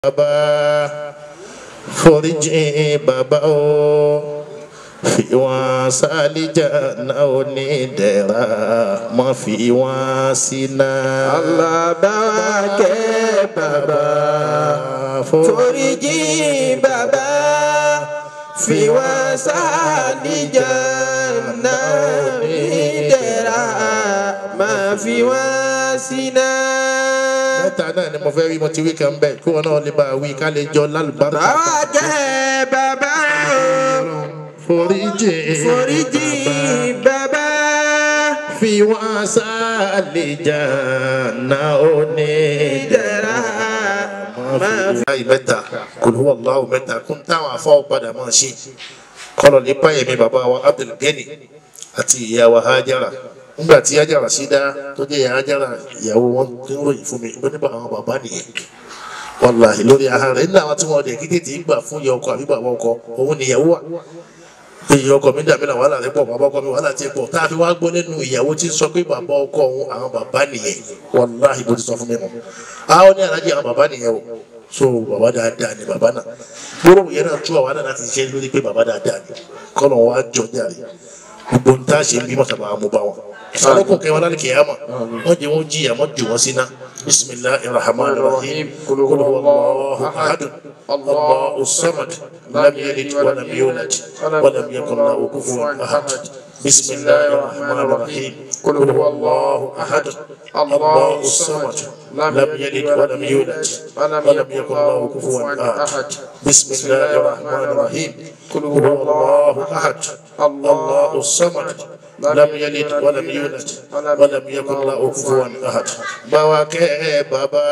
baba foríjì baba o fi wọ́n sálíjànnà onídẹ̀ra má fi wọ́n síná. Allah bá wa kẹ́ bàbá foríjì bàbá fi wọ́n sálíjànnà onídẹ̀ra má fi wọ́n síná. mẹ́ta náà ni mo fẹ́ wí mo ti wí kan bẹ́ẹ̀ kí wọn náà lè bá a wí ká lè jọ lálùbárà. bá wa kẹ́ bàbá foríjì bàbá fi wọ́n sálíjànnà onídẹ̀ra máa fi. láì mẹ́ta Qul huwallahu mẹ́ta kún táwọn afọ́ padà máa ṣe kọ́lọ̀ ní báyẹ̀mí bàbá wa Abdul Gani àti ìyá wa Hajara nígbà tí Hajara sí dá tó jẹ́ ìyá Hajara ìyàwó wọn tó ń ròyìn fún mi ó nípa àwọn bàbá nìyẹn wàláhì lórí ahọ́n rẹ̀ nínú àwọn tí wọ́n dẹ̀ kí tètè gbà fún ìyá ọkọ àbí bàbá ọkọ òun nìyàwó wa ìyá ọkọ mi dàbí làwọn wàhálà rẹ̀ pọ̀ bàbá ọkọ mi wàhálà ti pọ̀ tá a fi wá gbọ́ nínú ìyàwó tí ń sọ pé bàbá ọkọ òun àwọn bàbá nìyẹn wàláhì bó ti sọ fún mi mọ́ àwọn ní alájí àwọn bàbá nìyẹn o so bàbá dáadáa ni bàbá náà gbọ́dọ̀ yẹn náà tú àwọn náà láti ṣe lórí pé bàbá dáadáa ni kọ́nà wa jọ jáde gbogbo ń tá a ṣe ń bí mọ̀tàbà àmú bá wọn alekun kẹwọn lálẹ́ kìyàmà wọ́n jẹ́ wọ́n jìyà wọ́n jù wọ́n síná bismillahir rahmanir rahim qul huwallahu ahad allahu samad lam yalid wa lam yulad wa lam yakun lahu kufuwan ahad bismillahir rahmanir rahim qul huwallahu ahad allahu samad lam yalid wa lam yulad wa lam yakun lahu kufuwan ahad bismillahir rahmanir rahim qul huwallahu ahad allahu samad lam yalid walam yulad walam yakun lahu kufuwan ahad. bá wa kẹ́ bàbá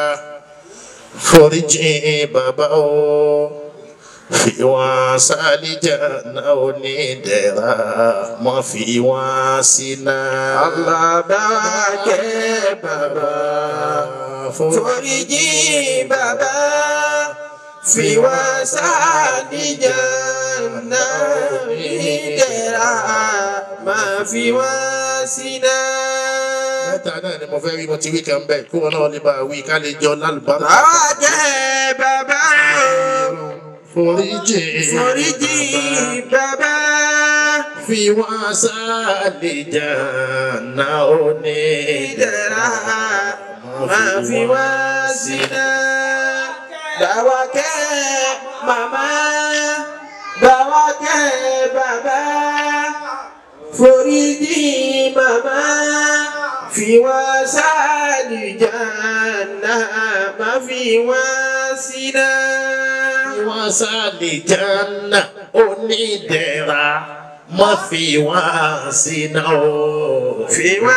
foríjì bàbá o fi wọ́n sálíjànnà onídẹ̀ra má fi wọ́n síná. Allah bá wa kẹ́ bàbá foríjì bàbá fi wọ́n sálíjànnà onídẹ̀ra máa fi wá síná. mẹ́ta náà ni mo fẹ́ wí mo ti wí kan bẹ́ẹ̀ kí wọn náà lè bá a wí ká lè jọ lálùbárà. bá wa kẹ́ bàbá foríjì bàbá fi wọ́n sálíjànnà onídẹ̀ra máa fi wá síná. bá wa kẹ́ màmá bá wa kẹ́ bàbá foríjì màmá fi wá sálíjànnà má fi wá síná. fi wọ́n sálíjànnà onídẹ̀ra má fi wọ́n síná o. fi wá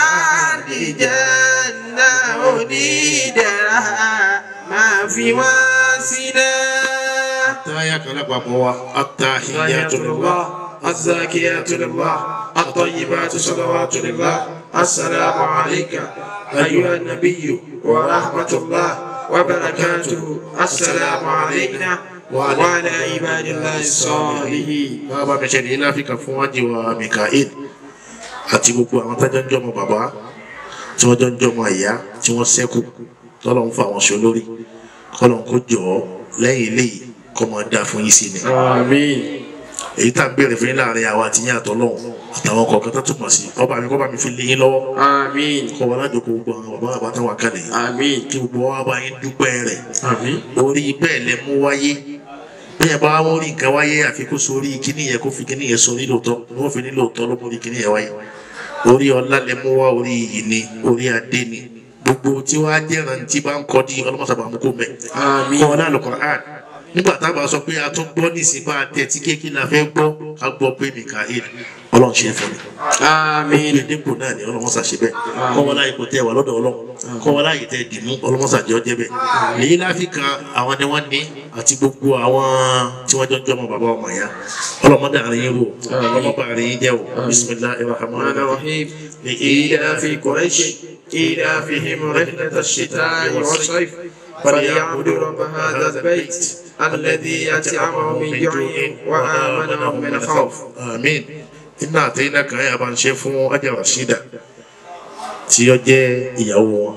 sálíjànnà onídẹ̀ra má fi wá síná. táyà kan lápapọ̀ wa at-tahiyyatu lillah. الزاكيات لله الطيبات صلوات لله السلام عليك أيها النبي ورحمة الله وبركاته السلام علينا وعلى عباد الله الصالحين. bàbá mi ṣe ní ilé áfíríkà fún wájú wa Mikael àti gbogbo àwọn tó jẹ́ ọmọ bàbá tí wọ́n jẹ́ ọmọ ìyá tí wọ́n ṣẹ́kù tọ́lọ́ ń fa àwọn ṣe olórí kọ́lọ́ ń kó jọ lẹ́yìn eléyìí kọ́ máa dáa fún yín sí ni. Àmín. èyí tá à ń béèrè fún yín láàrin àwa àti yín àtọ́lọ́hún àtàwọn kọ̀ọ̀kan tó túmọ̀ sí kọ́ba mi fi lé yín lọ́wọ́. Àmín. kọ́ wa lájọ kó gbogbo àwọn bàbá bàbá táwọn kalẹ̀. Àmín. kí gbogbo wa bá yín dúpẹ́ rẹ̀. Àmín. orí bẹ́ẹ̀ lẹ mú wáyé bẹ́ẹ̀ bá wọ́n rí nǹkan wáyé àfi kó sórí kíní yẹn kó fi kíní yẹn sọ nílòótọ́ wọ́n fi nílòótọ́ ló mú rí kíní yẹn wáyé. orí ọlá lẹ mú wá orí iyì ni orí adé ni gbogbo tí wàá jẹ́ràn tí bá ń kọ́ di ọlọ́mọṣàbà mú kó mẹ́. Àmín. kọ́ ọ náà Al-Qur'an nígbà tá a bá sọ pé a tún gbọ́ nísìnyí bá a tẹ̀ tí kéèké la fẹ́ gbọ́ a gbọ́ pé Mikael ọlọ́run ṣe é fún mi. Àmín. dípò náà ni ọlọ́run ṣàṣe bẹ́ẹ̀ kọ́ wọn láyé kò tẹ́ wà lọ́dọ̀ ọlọ́run kọ́ wọn láyé tẹ́ dìmú ọlọ́run ṣàjẹ́ ọjẹ́ bẹ́ẹ̀. èyí láfíríkà àwọn ni wọ́n ní àti gbogbo àwọn tí wọ́n jọjọ́ ọmọ bàbá ọmọ ya ọlọ́mọdé àárín yín rò ọlọ́mọdé àárín yín jẹ́ o bismillahir rahmanir rahim. إيلاف قريش إيلافهم رحلة الشتاء والصيف فليعبدوا رب هذا البيت الذي أطعمهم من جوع وآمنهم من خوف. آمين. iná àtẹ̀yìnà kan yà bá ń ṣe fún Ajá Rashida tí ó jẹ́ ìyàwó wọn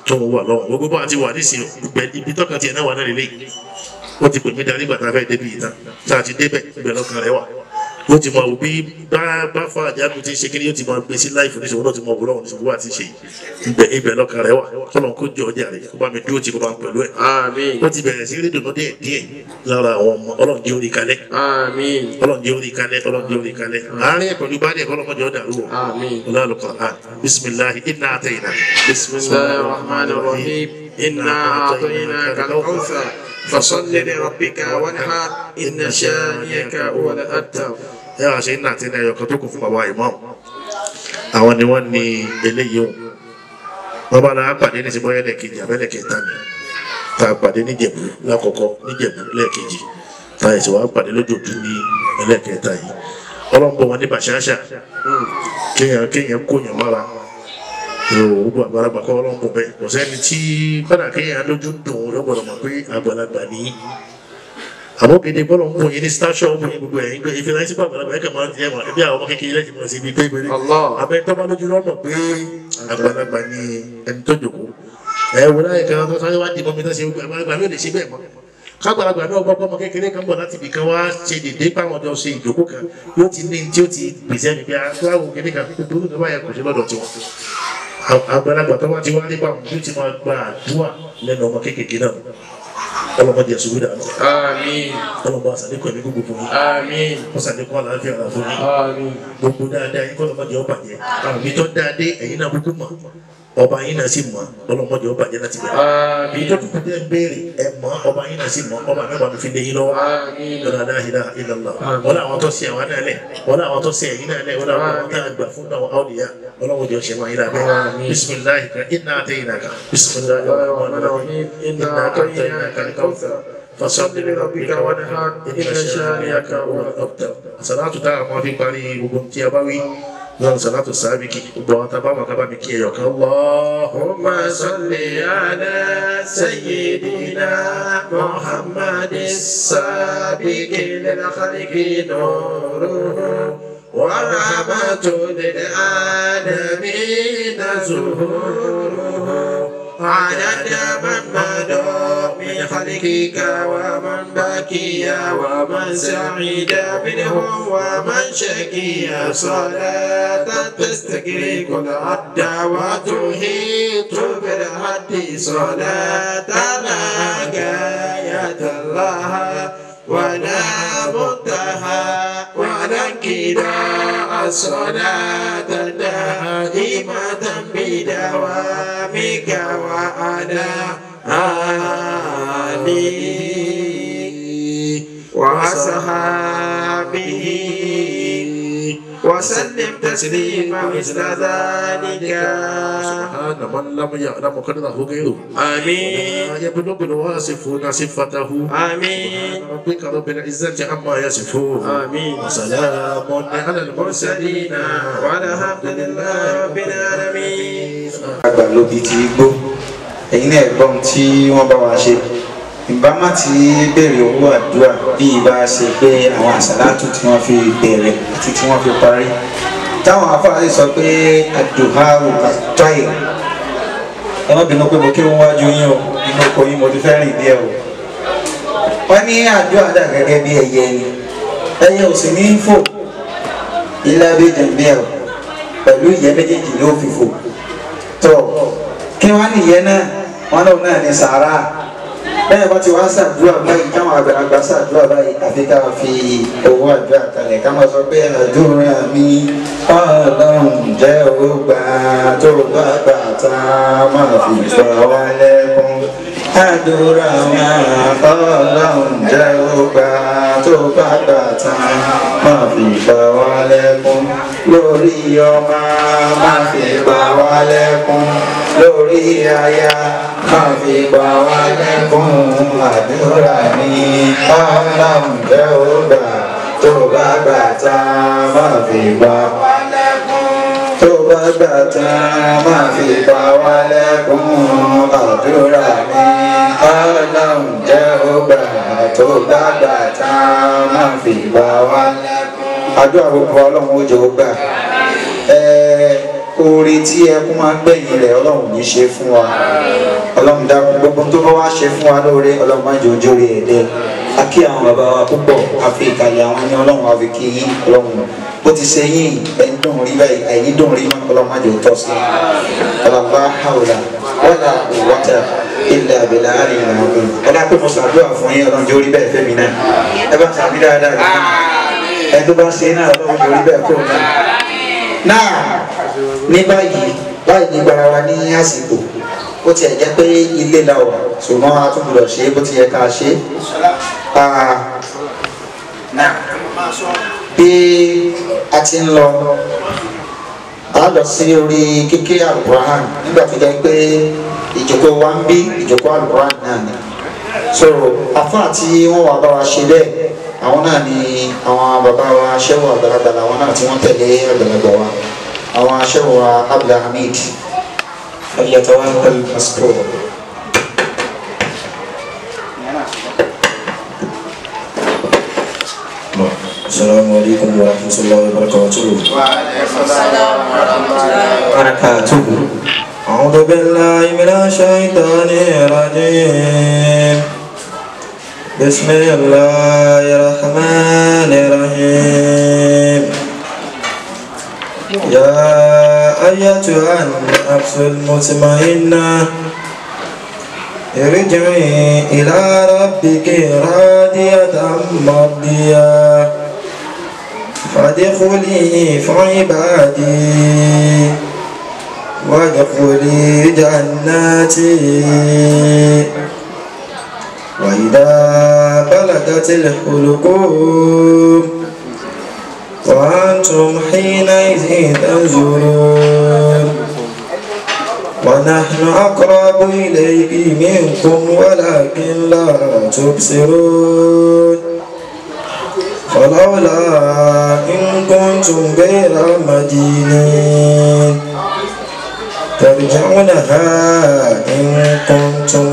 tó wà lọ́wọ́ gbogbo bá ti wà nísìnyí ibi tọ́kàn tiẹ̀ náà wà náà lélẹ́yìí ó ti pè mí darí gbàtà fẹ́ débi ìta tá a ti débẹ̀ ibẹ̀ lọ́kàn rẹ̀ wà ó ti mọ òbí bá fa àjálù tí ń ṣe kíni ó ti mọ gbé sí láìfù ní ìṣòwò náà ti mọ òwúrọ̀ ní ìṣòwò àti ṣe ibẹ̀ lọ́kàn rẹ̀ wà kọ́lọ́n kó jọ ọjà rẹ̀ kó bá mi dúró tí kó bá ń pẹ̀lú ẹ̀. ó ti bẹ̀rẹ̀ sí rédíò náà díẹ̀ lára àwọn ọmọ Ọlọ́run jẹ́ orí kalẹ̀ Ọlọ́run jẹ́ orí kalẹ̀ Ọlọ́run jẹ́ orí kalẹ̀ àárín ẹ̀ pẹ̀lú báyìí kọ́lọ́n kọjọ́ dàrú o Ọlọ́run Qur'an bisimilahi inna atayna bismillahir rahmanir rahim inna a'tainaka al-kawthar fasalli li rabbika wanhar inna shani'aka huwal abtar. ẹ wá ṣe iná àti iná ẹyọkan tó kù fún bàbá imam àwọn ni wọ́n ní eléyìí o wọ́n bá náà pàdé ní ìsìnkú ẹlẹ́ẹ̀kejì abẹ́lẹ́kẹta ni tá a pàdé níjẹ̀bú lákọ̀ọ́kọ́ níjẹ̀bú lẹ́ẹ̀kejì tá a ẹ̀sìn wá pàdé lójoojú ní ẹlẹ́ẹ̀kẹta yìí ọlọ́pọ̀ wọn ní bàṣáṣà kéèyàn kóyàn mára gbogbo àgbàlagbà kọ́ ọlọ́pọ̀ bẹ́ẹ̀ kò sẹ́ni tí kọ́dà kéèyàn lójú dùn lọ́gbọ̀dọ̀ mọ̀ pé àgbàlagbà ní àmọ́ kéde bọ́lọ̀ ń bọ̀ yín ní station ọmọ yín gbogbo ẹ̀yìn pé ìfìlà sí àgbàlagbà ẹ̀kẹ́ máa ń tiẹ̀ mọ̀ ẹbí àwọn ọmọ kékeré lẹ́yìn mọ̀ sí ibi pé ìgbèrè abẹ́ tó bá lójú lọ́nà pé àgbàlagbà ní ẹni tó jòkó ẹ̀ wò láyé kan tó sáré wá dì mọ́ mi náà ṣe àgbàlagbà ló lè ṣe bẹ́ẹ̀ mọ́ kágbàlagbà náà gbọ́ ọmọ kékeré kan bọ̀ láti ibìkan wá ṣe dédé báwọn ọjọ́ ṣe ìjókòó kan yóò ti ní tí ó ti pèsè ẹni pé aláwọ̀ kékeré kan tó tó báyà kò sí lọ́dọ̀ tiwọn àgbàlagbà tó wá ti wá nípa àwọn tó ti máa gba àdúrà lẹ́nu ọmọ kékeré náà ọlọ́mọdé ẹ̀sùn wíwá dànù. Àmín. ọlọ́mọ àṣàlékún ẹ̀mí gbogbo fún yín. Àmín. ọ̀ṣàlékún àlàáfíà àlà fún yín. Àmín. gbogbo dáadáa yín kọ́lọ́mọdé ọba jẹ́ àwọn ibi tó dáadé ẹ̀yin náà gbogbo mọ̀ ọba yín náà sì mọ̀ ọlọ́mọdé ọba jẹ́ láti bẹ̀rẹ̀. Àmín. ibi tó kúkú tẹ́ ń béèrè ẹ̀ mọ̀ ọba yín náà sì mọ̀ ọba mẹ́wàá mi fi lé yín lọ́wọ́. Àmín. la ilaha illallah. wọ́n àwọn tó ṣe àwọn náà lẹ̀ wọ́n àwọn tó ṣe ẹ̀yin náà lẹ̀ wọ́n àwọn tó gbà fún àwọn awliya ọlọ́mọdé ọ̀ṣẹ̀ wọn yín lábẹ́. bisimilahi inna ataynaka bisimilahi inna ataynaka al-kawthar فصل لربك وانحر إن شانئك هو الأبتر. صلاة تعالى في قريب وقمت أبوي من صلاة السابق وبعتبا وكبابك يوك اللهم صل على سيدنا محمد السابق للخلق نوره ورحمة للعالمين ظهوره عدد من مدى من خلقك ومن بكي ومن سعيد منهم ومن شكي صلاة تستغرق العد وتحيط بالحد صلاة لا غاية لها ولا منتهى ولا انقضاء الصلاة دائمة بدوامك وعلى آله وأصحابه وسلم تسليما مثل ذلك. سبحان من لم يعلم قدره غيره. آمين. يبلغ الواصفون صفته. آمين. ربك رب العزة عما يصفون. آمين. وسلام على المرسلين والحمد لله رب العالمين. àgbà ló bi ti gbó ẹ̀yin náà gbọ́n tí wọ́n bá wa ṣe ìbámu ti béèrè owó àdúrà bí ìbá ṣe pé àwọn àṣàlátù tí wọ́n fi bẹ̀rẹ̀ àti tí wọ́n fi parí táwọn afáàlì sọ pé àdùhà òkàtọ́yì ẹ má bínú pé mo kí wọ́n wájú yín o inú oko yín mo ti fẹ́ rìn díẹ̀ o wọ́n ní àdúrà dà gẹ́gẹ́ bí ẹyẹ ni ẹyẹ ò sì ní fò ilé abéjì bí ẹ o pẹ̀lú ìyẹ́ méjèèjì ló fi fò tó kí wọ́n ní ìyẹ́ náà wọ́n lóun náà ní sàárà bẹ́ẹ̀ bá ti wá ṣàdúrà báyìí káwọn àgbàlagbà ṣàdúrà báyìí àfi ká fi owó àdúrà kalẹ̀ ká máa sọ pé àdúrà mi Ọlọ́run jẹ́ owó gbà tó bá gbà tá máa fi sọ wá lẹ́kún àdúrà mi Ọlọ́run jẹ́ owó gbà tó bá gbà tá máa fi sọ wá lẹ́kún lórí ọmọ máa fi gbà wá lẹ́kún lórí aya máa fi gbà wá lẹ́kún àdúrà ní Ọlọ́run jẹ́ ó gbà tó bá gbà tá máa fi gbà wá lẹ́kún tó bá gbà tá máa fi gbà wá lẹ́kún àdúrà ní Ọlọ́run jẹ́ ó gbà tó bá gbà tá máa fi gbà wá lẹ́kún àdúrà gbogbo Ọlọ́run ó jẹ́ ó gbà. oore tí ẹkún máa ń gbẹ̀yìn rẹ̀ ọlọ́run ní ṣe fún wa ọlọ́run dákun gbogbo tó bá wá ṣe fún wa lóore ọlọ́run má jẹ́ ojú orí ẹ̀dẹ́ a kí àwọn bàbá wa púpọ̀ a fi ìkàlẹ̀ àwọn ẹni ọlọ́run a fi kí yín ọlọ́run bó ti ṣe yín ẹni dùn rí báyìí ẹ̀yìn dùn rí mọ́ ọlọ́run má jẹ́ òótọ́ sí ọlọ́run hawla wala quwwata illa billahi al-azim ọlá pé mo ṣàdúrà fún yín ọlọ́run jẹ́ orí bẹ́ẹ̀ fẹ́mi náà ẹ bá sàmì dáadáa ẹ tó bá ṣe náà ọlọ́run jẹ́ orí bẹ́ẹ̀ fún mi náà ní báyìí ní gbara wa ní àsìkò ó tiẹ̀ jẹ́ pé ilé la wà ṣùgbọ́n a tún gbọ́dọ̀ ṣe bó ti yẹ ká ṣe náà bí a ti ń lọ a lọ sí orí kíké Al-Qur'an nígbà tó jẹ́ pé ìjókòó wa ń bí ìjókòó Al-Qur'an náà ni so àfáà tí wọ́n wà bá wa ṣe bẹ́ẹ̀ àwọn náà ni àwọn bàbá wa aṣẹ́wó àgbàlagbà làwọn náà tí wọ́n tẹ̀lé àgbàlagbà wa àwọn aṣẹ́wó wa Abdulhamid falyatawakkal maskur. Assalamu alaikum warahmatullahi wabarakatuh. Waalaikumsalam warahmatullahi wabarakatuh. A'udzu billahi minasy syaithanir rajim. Bismillahirrahmanirrahim. Ya ayyatuhan nafsul mutmainnah irji'i ila rabbiki radiyatan mardiyah فادخلي في عبادي وادخلي جناتي وإذا بلغت الحلقوم وأنتم حينئذ تنظرون ونحن أقرب إليك منكم ولكن لا تبصرون ولولا إن كنتم غير مدينين ترجعونها إن كنتم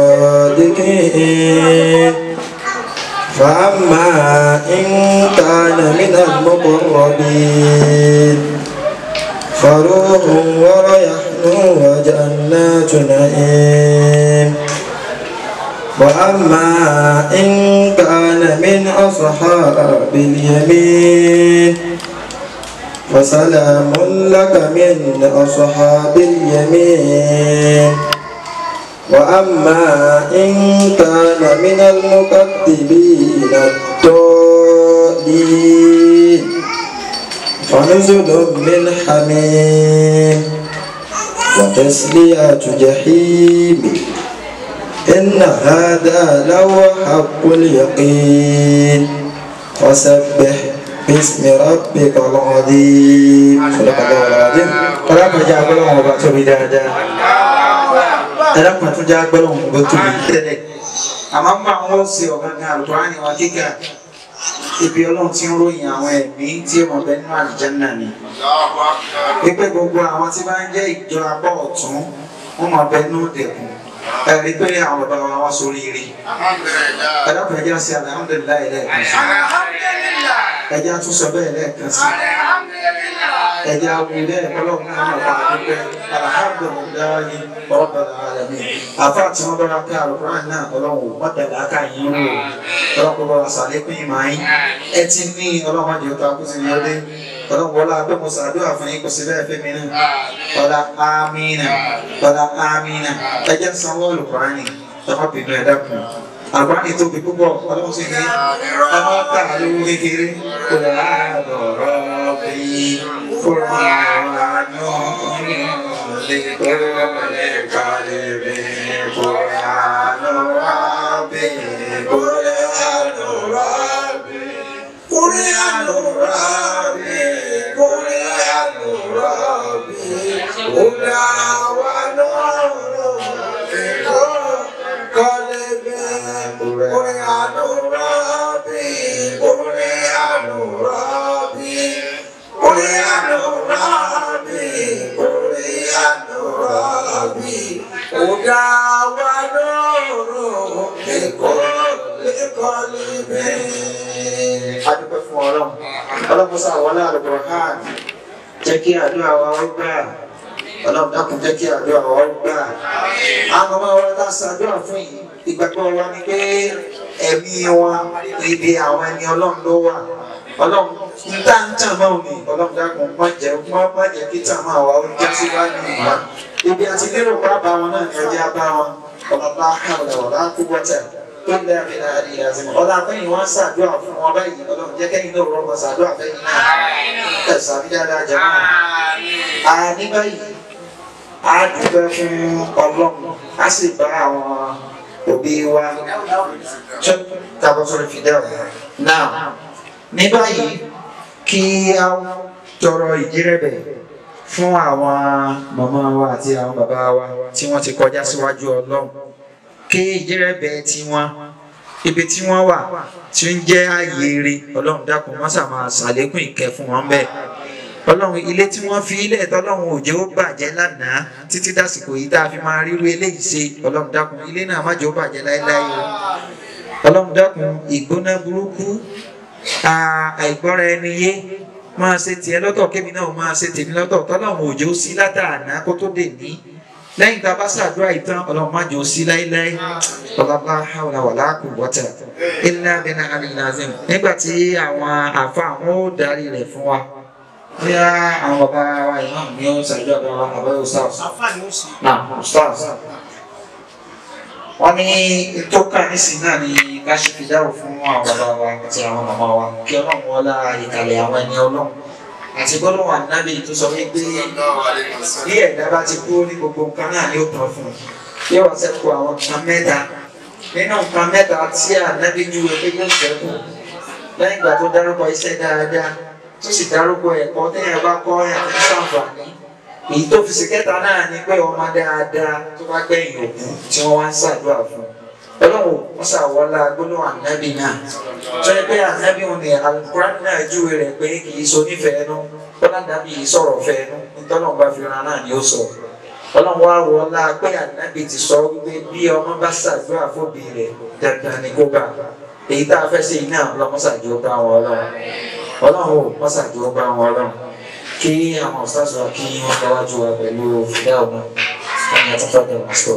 صادقين فأما إن كان من المقربين فروح وريحان وجنات نعيم وأما إن كان من أصحاب اليمين فسلام لك من أصحاب اليمين وأما إن كان من المكذبين الضالين فنزل من حميم وتصلية جحيم إن هذا لهو حق اليقين فسبح باسم ربك العظيم صدق الله العظيم ọlọ́pàá jẹ́ agbọ́lọ́wọ́ ọba tóbi dáadáa ẹlọ́pàá tó jẹ́ agbọ́lọ́wọ́ ọba tóbi tẹ́lẹ̀ àmọ́ mọ́ àwọn ọ̀sẹ̀ ọ̀gángan Al-Qur'an wa kíkà ibi ọlọ́run tí ń ròyìn àwọn ẹ̀mí tí ó mọ̀ bẹ́ẹ̀ nínú àlùjánnà ni wípé gbogbo àwọn tí bá ń jẹ́ ìjọ apá ọ̀tún wọ́n mọ̀ bẹ́ẹ̀ nínú dẹ̀kùn ẹ̀rí pé àwọn bàbá wa wá sórí rí ẹlọ́pàá ẹjẹ́ sí alhamdulillahi lẹ́ẹ̀kan sí ẹjẹ́ àtúnṣe bẹ́ẹ̀ lẹ́ẹ̀kan sí ẹjẹ́ awùdẹ́ ọlọ́run náà mọ̀ bá dúpẹ́ alhamdulillahi rabbil alamin àfáà tí wọ́n bára pé Al-Qur'an náà ọlọ́run mọ́tẹ̀lá káyín rò ọlọ́run bá wa sàlékún ìmọ̀ ayín ẹ ti ní ọlọ́run àjẹ́ ọ̀tá kó sì ní ọdẹ ọlọ́run wọlá pé mo ṣàdúrà fún yín kò sí bẹ́ẹ̀ fẹ́ mi náà ọlá amínà ẹjẹ́ sanwó Al-Qur'an tọ́kọ̀ bínú ẹ̀dá kù Al-Qur'an tóbi púpọ̀ ọlọ́run sì ní ọmọ tà lówó kékeré kò lè àlọ́rọ̀ bí kúrò àánú lè kọ́lé kálẹ̀ bí kúrò àlọ́rọ̀ bí kúrò àlọ́rọ̀ bí kúrò àlọ́rọ̀ bí kúrò àlọ́rọ̀ bí kúrò Adúpẹ́ fún Ọlọ́run. Ọlọ́run sọ àwọn Al-Qur'an jẹ́ kí àdúrà wa ó gbà. ọlọ́run dákun jẹ́ kí àdúrà wa gbà. àwọn ọmọ wa tá a ṣàdúrà fún yìí ìgbàgbọ́ wa ni pé ẹ̀mí wọn ibi àwọn ẹni ọlọ́run ló wà. ọlọ́run ń tà máa ń ní ọlọ́run dákun má jẹ́ kí tà máa wà ó já sí wá ní ìgbà. ibi àti lérò pa bá wọn náà ní ọjọ́ bá wọn ọlọ́lá hàwùlà wọ̀lá kú wọ́tà tó lẹ́ àbílà àdìyà sí wọn. ọlá àfẹ́yìn wọn ṣàdúrà fún wọn báyìí ọlọ́run jẹ́ kẹ́yìn náà rọ́pọ̀ ṣàdúrà fẹ́yìn náà ẹ̀sà bí dáadáa jẹ́ náà. ní báyìí a dúpẹ́ fún ọlọ́run a sì bá àwọn òbí wa tàbọ̀ sọ̀rọ̀ fìdá náà. ní báyìí kí a tọrọ ìjírẹ̀bẹ̀ fún àwọn màmá wa àti àwọn bàbá wa tí wọ́n ti kọjá síwájú ọlọ́run kí ìjírẹ̀bẹ̀ tí wọ́n ibi tí wọ́n wà tí ń jẹ́ ààyè rere ọlọ́run dákun wọ́n sàmà ṣàlékún ìkẹ́ fún wọn bẹ́ẹ̀. ọlọ́run ilé tí wọ́n fi ilẹ̀ tọ́lọ́run òjò bàjẹ́ lánàá títí dàsìkò yìí tá a fi máa ríru eléyìí ṣe ọlọ́run dákun ilé náà má jẹ́ ó bàjẹ́ láéláé o. ọlọ́run dákun ìgbóná burúkú àìgbọ́ra ẹni yé máa ṣe tiẹ̀ lọ́tọ̀ kémi náà máa ṣe tèmi lọ́tọ̀ tọ́lọ́run òjò sí látàná kó tó dè ní lẹ́yìn tá a bá ṣàdúrà ìtàn ọlọ́run má jẹ́ ó sí láéláé ọlọ́lá hàwùlà wàlá kù wọ́tà ilé abẹ́nà alìnàzim nígbà tí àwọn àfa àwọn ó darí rẹ̀ fún wa bóyá àwọn bàbá wa imam ni ó ṣàdúrà bá wa àbẹ́ ustaz náà ustaz wọ́n ní tó kà nísìnyí náà ni ká ṣe fìdáwò fún àwọn bàbá wa àti àwọn màmá wa kí ọlọ́run wọlá ìkàlẹ̀ àwọn ẹni ọlọ́run àti gbọ́dọ̀ wà nábì tó sọ wípé bí ẹ̀dá bá ti kú ní gbogbo nǹkan náà ni ó tán fún un yóò wá sẹ́kù àwọn nǹkan mẹ́ta nínú nǹkan mẹ́ta tí ànábì ní ìwé pé yóò sẹ́kù lẹ́yìn ìgbà tó dárúkọ iṣẹ́ dáadáa tó sì dárúkọ ẹ̀kọ́ téèyàn bá kọ́ ẹ̀ àti ṣàǹfààní èyí tó fi ṣe kẹta náà ni pé ọmọ dáadáa tó bá gbẹ̀yìn òkú tí wọ́n wá ń ṣàdúrà fún ọlọ́run wọ́n ṣàwọ́lá gbólóhùn ànábì náà tó yẹ pé ànábì òun ni Al-Qur'an náà júwe rẹ̀ pé kì í so nífẹ̀ẹ́ nú bọ́lá ànábì yìí sọ̀rọ̀ fẹ́ẹ́ nú nítorí wọn bá fi ran náà ni ó sọ ọlọ́run wá wọlá pé ànábì ti sọ wípé bí ọmọ bá ṣàdúrà fóbi rẹ̀ dandan ni kó bá èyí tá a fẹ́ ṣe iná ọlọ́mọṣàjì ó bá wọn ọlọ́run ò mọ́ṣàjì ó bá wọn ọlọ́run kí àwọn ọ̀sáṣọ kí wọ́n tọ́wájú wa pẹ̀lú fìdá ọ̀nà kí wọ́n tọ́jú ọ̀nà.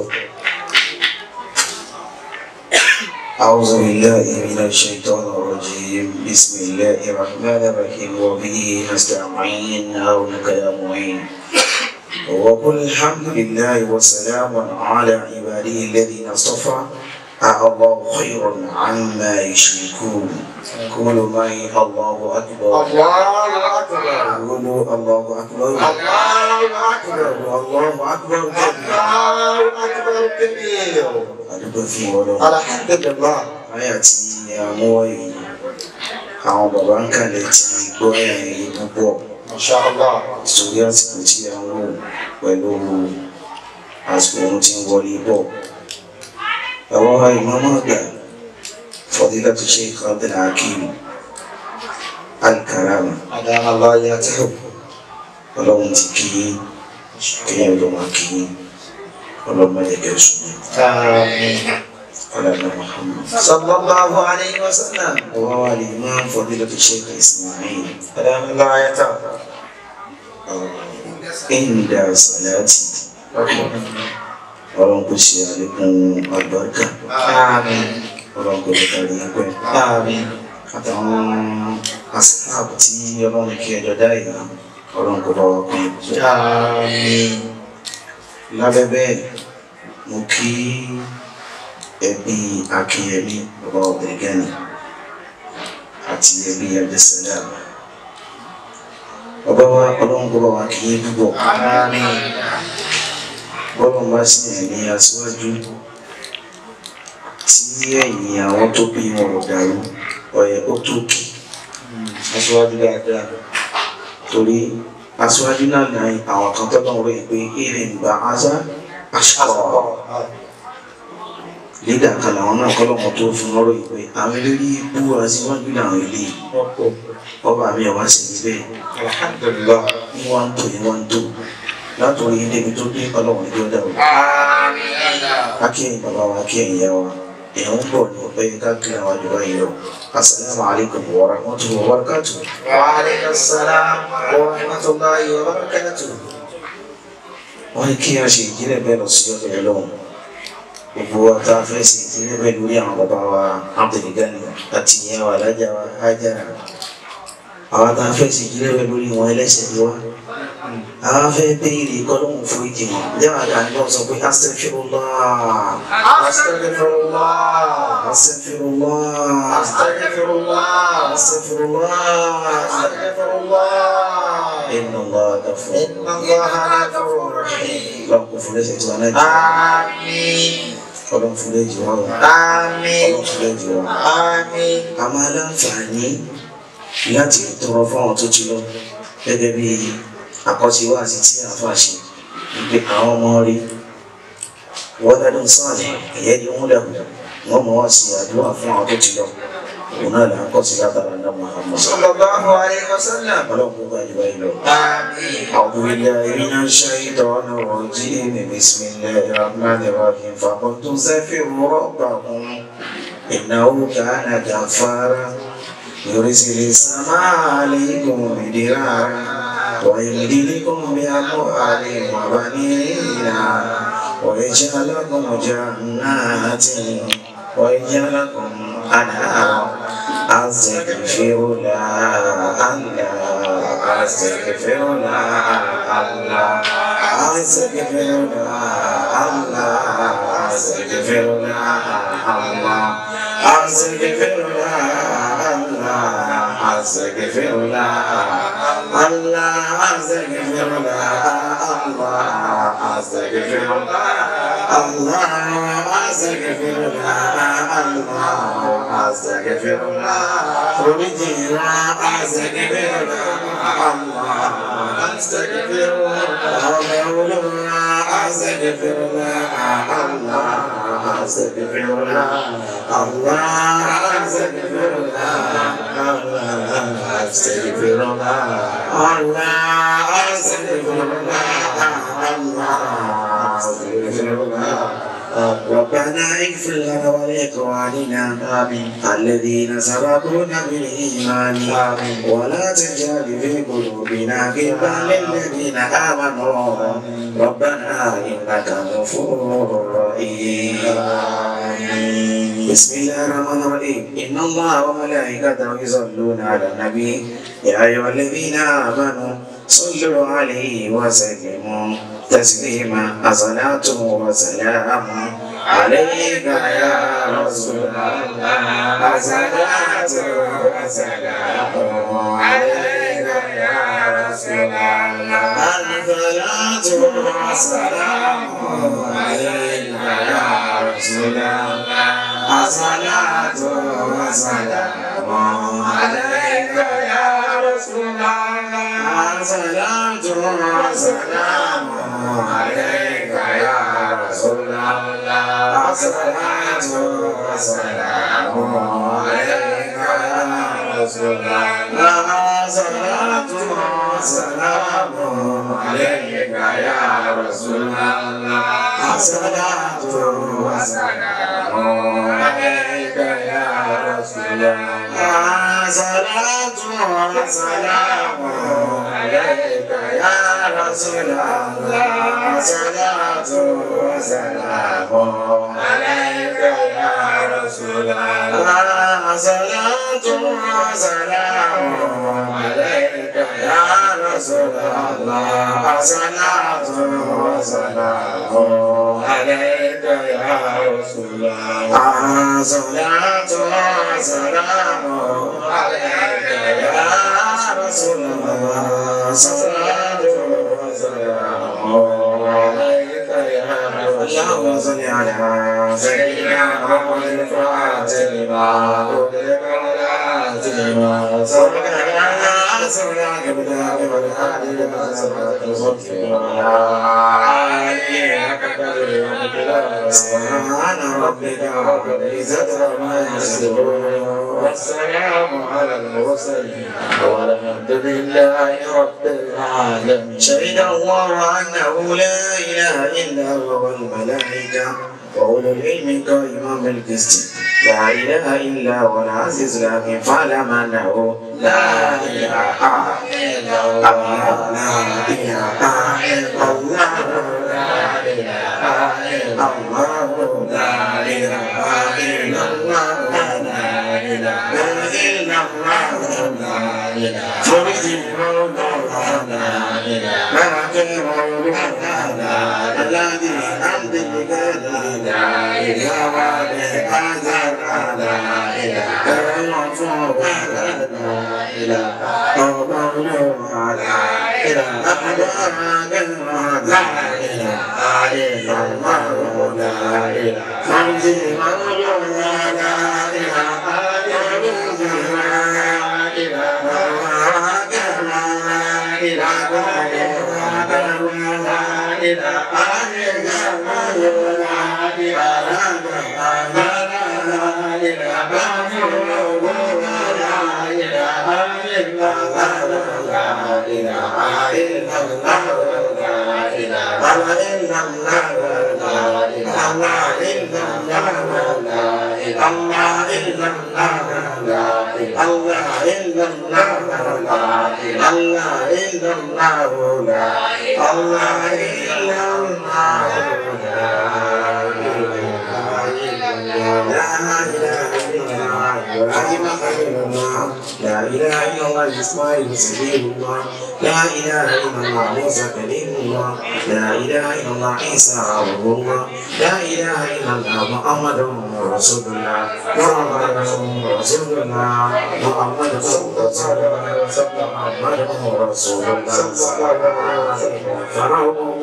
أعوذ بالله من الشيطان الرجيم بسم الله الرحمن الرحيم وبه نستعين عونك يا معين وقل الحمد لله وسلام على عباده الذين اصطفى الله خير عما يشركون قولوا معي الله أكبر الله أكبر قولوا الله أكبر الله أكبر الله أكبر الله أكبر كبير adúgbò fún ọlọ́run. alhamdulillah. àyà tí a mú wáyé àwọn bàbá ń kalẹ̀ ti gbọ́ ẹ̀yìn púpọ̀. Inshallah. sórí àsìkò tí a ń wò pẹ̀lú àsìkò ohun tí ń wọlé bọ̀. bàbá ìmáàmù àgbà Fadilatu Sheikh Abdul Hakim Al-Karama. adana Allah yatahu. ọlọ́run ti kí kéèyàn ló máa kí ọlọ́run mẹ́lẹ̀kẹ́ sùn. Àmín. Ọlọ́run Muhammad. Sallallahu alayhi wa sallam. Wa al-Imam Fadilatu Sheikh Ismail. adana Allah yatahu. Inda salati. Ọlọ́run kò ṣe àlékún àlùbáríkà. Àmín. Ọlọ́run kò lè kárí ẹgbẹ́. Àmín. Àtàwọn asáàbù tí ọlọ́run kí ẹjọ́ dá ìlà ọlọ́run kò bá wa pín. Àmín. Lábẹ́ bẹ́ẹ̀ mo kí ẹbí Akínyẹmí bàbá Ọ̀bẹ̀gẹ́ni àti ẹbí Abdulsalam. Bàbá wa ọlọ́run kò bá wa kí yín púpọ̀. Àmín. Bọ́lọ́run bá sì ní aṣíwájú tí ẹ̀yìn àwọn tó bí wọn ò dàrú ọ̀yẹ̀ ó tó kí aṣíwájú dáadáa torí aṣíwájú náà ní àwọn kan tó lọ́wọ́ rẹ̀ pé èrè ń gba aṣá aṣọ lídà kan làwọn náà kọ́ lọ́wọ́ tó fún lọ́rọ̀ yìí pé àwọn eléré ibú aṣíwájú làwọn ilé ọba mi ẹ̀ wá sí níbẹ̀ Alhamdulillah. ní wọ́n ń tò ní wọ́n ń tò látòrí débi tó dé ọlọ́run ní ọ̀dà òun. Akíyẹ̀yìn bàbá wa akíyẹ̀yìn ìyá wa èèyàn ń bọ̀ ní ọ̀pẹ́ káàkiri àwọn àjọba yìí lọ. Assalamu alaikum wa rahmatullahi wa barakatuh. Wa alaykum assalam wa rahmatullahi wa barakatuh. wọ́n ní kí a ṣe ìdílé bẹ́ẹ̀ lọ sí ọ̀dọ̀ Ọlọ́run gbogbo wa tá a fẹ́ ṣe ìdílé bẹ́ẹ̀ lórí àwọn bàbá wa Abdul Gani àti ìyá wa alájà wa Hajara àwọn tá a fẹ́ ṣe ìdílé bẹ́ẹ̀ lórí wọn ẹlẹ́sẹ̀ ni wá àwọn fẹ́ béèrè kọ́lọ́hún fún ìdí wọn jẹ́wọ́ àdáni náà sọ pé astaghfirullah astaghfirullah astaghfirullah astaghfirullah astaghfirullah inna Allah ghafurur rahim lọ́kùn fún lẹ́sẹ̀ tí wọn náà jẹ́ àmín ọlọ́run fún lẹ́jọ́ wọn àmín ọlọ́run fún lẹ́jọ́ wọn àmín a máa láǹfààní láti tọrọ fún àwọn tó ti lọ gẹ́gẹ́ bí àkọsíwá àti tí a fà ṣe wípé àwọn ọmọ rí wọ́n lẹ́dún sáàlì ìyẹn ni wọ́n lẹ́kùn wọ́n mọ̀ wá sí àdúrà fún àwọn tó ti lọ òun náà là ń kọ́ sí látara náà Muhammad sallallahu alaihi wasallam ọlọ́pù bá yíwá ìlọ a'udhu billahi minash shaitanir rajim bismillahir rahmanir rahim faqultu astaghfiru rabbakum innahu kana ghaffara yursilis samaa alaykum midrara ويمددكم بأموال وبنين ويجعل لكم جنات ويجعل لكم أنهارا أستغفر الله أستغفر الله أستغفر الله أستغفر الله أستغفر الله أستغفر الله الله أستغفر الله الله أستغفر الله الله أستغفر الله الله أستغفر الله فرجنا أستغفر الله الله أستغفر الله أستغفر الله الله أستغفر الله الله أستغفر الله أستغفر الله الله أستغفر الله أستغفر الله ربنا اغفر لنا ولإخواننا الذين سبقونا بالإيمان ولا تجعل في قلوبنا غلا للذين آمنوا ربنا إنك غفور رحيم بسم الله الرحمن الرحيم إن الله وملائكته يصلون على النبي يا أيها الذين آمنوا صلوا عليه وسلموا تسليما الصلاة والسلام عليك يا رسول الله الصلاة والسلام عليك يا رسول الله الصلاة والسلام عليك يا رسول الله الصلاة والسلام عليك يا رسول الله الصلاة والسلام عليك يا رسول الله الصلاة والسلام عليك يا رسول الله الصلاة والسلام عليك يا رسول الله الصلاة والسلام عليك يا رسول الله الصلاة والسلام عليك يا رسول الله الصلاة والسلام عليك يا رسول الله الصلاة والسلام عليك يا رسول الله الصلاة والسلام عليك يا رسول الله الصلاة والسلام عليك يا رسول الله الصلاة والسلام عليك يا رسول الله اللهم صل على سيدنا محمد الفاتح لما أغلق والخاتم لما سبق سبحانك بالله والهادي لما سبقت المسلمين سبحان ربك رب العزة عما يصفون والسلام على المرسلين والحمد لله رب العالمين شهد الله أنه لا إله إلا هو والملائكة وأولو العلم قائما بالقسط لا إله إلا هو العزيز الحكيم فاعلم أنه لا إله إلا الله لا إله إلا الله الله لا إله إلا الله لا إله إلا الله لا إله فرجي موضوع لا إله ملك موضوع لا الذي أمدك لا إله وبهذا لا إله المنصور لا إله موضوع لا إله أحد لا إله إلا الله لا إله فرجي موضوع لا إله لا إله إلا الله إسماعيل سبيل الله لا إله إلا الله موسى كليم الله لا إله إلا الله عيسى عبد الله لا إله إلا الله محمد رسول الله محمد رسول الله محمد رسول الله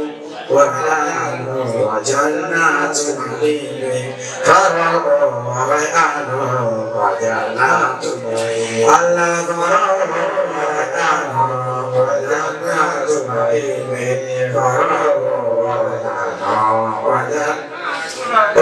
وجنات نعيم فرح وريحان وجنات الله فرح وريحان وجنات نعيم فرح وريحان وجنات